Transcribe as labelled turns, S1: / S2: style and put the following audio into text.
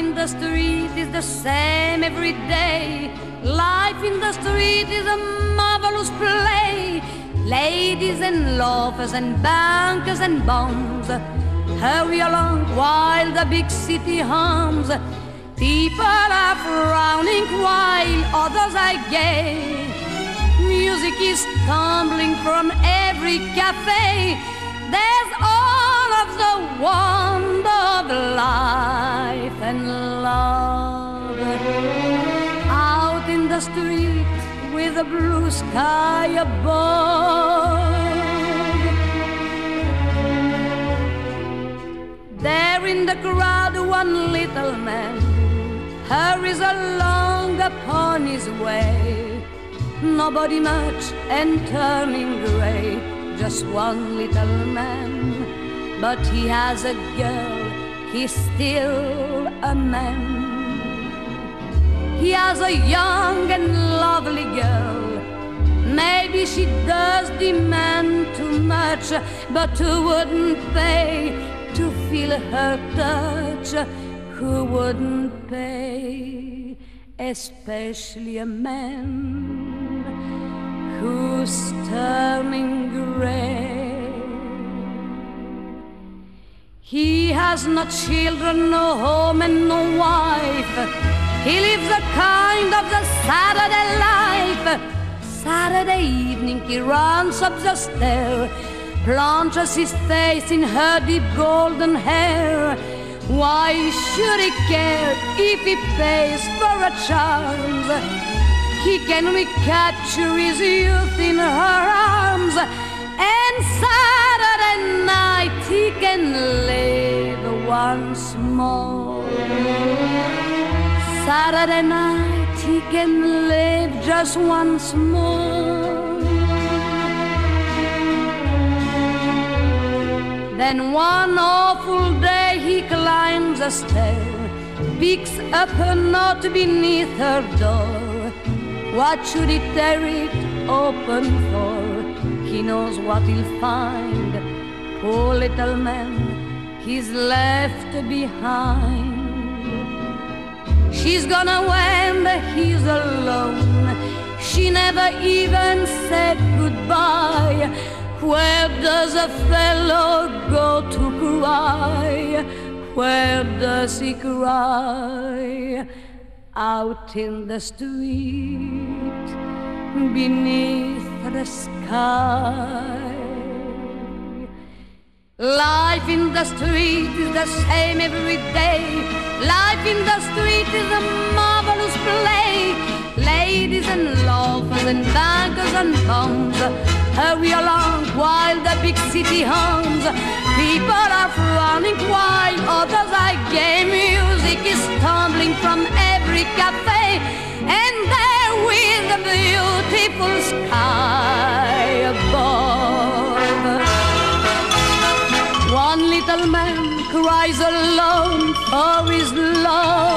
S1: in the street is the same every day. Life in the street is a marvelous play. Ladies and loafers and bankers and bums hurry along while the big city hums. People are frowning while others are gay. Music is tumbling from every cafe. There's all of the wonder of life and love. Out in the street with a blue sky above, there in the crowd one little man hurries along upon his way. Nobody much and turning grey, just one little man. But he has a girl, he's still a man. He has a young and lovely girl. Maybe she does demand too much, but who wouldn't pay to feel her touch? Who wouldn't pay? Especially a man who's turning grey. He has no children, no home and no wife. He lives a kind of the Saturday life. Saturday evening he runs up the stair, plunges his face in her deep golden hair. Why should he care if he pays for a chance? He can recapture his youth in her arms, and Saturday night he can live once more. Saturday night he can live just once more. Then one awful day he climbs a stair, picks up a note beneath her door. What should he tear it open for? He knows what he'll find. Poor little man, he's left behind. She's gone away and he's alone. She never even said goodbye. Where does a fellow go to cry? Where does he cry? Out in the street, beneath the sky. Life in the street is the same every day. Life in the street is a marvelous play. Ladies and loafers and bankers and bums hurry along while the big city hums. People are frowning while others are gay. Music is tumbling from every cafe, and there with the beautiful sky above, one little man cries alone for his love.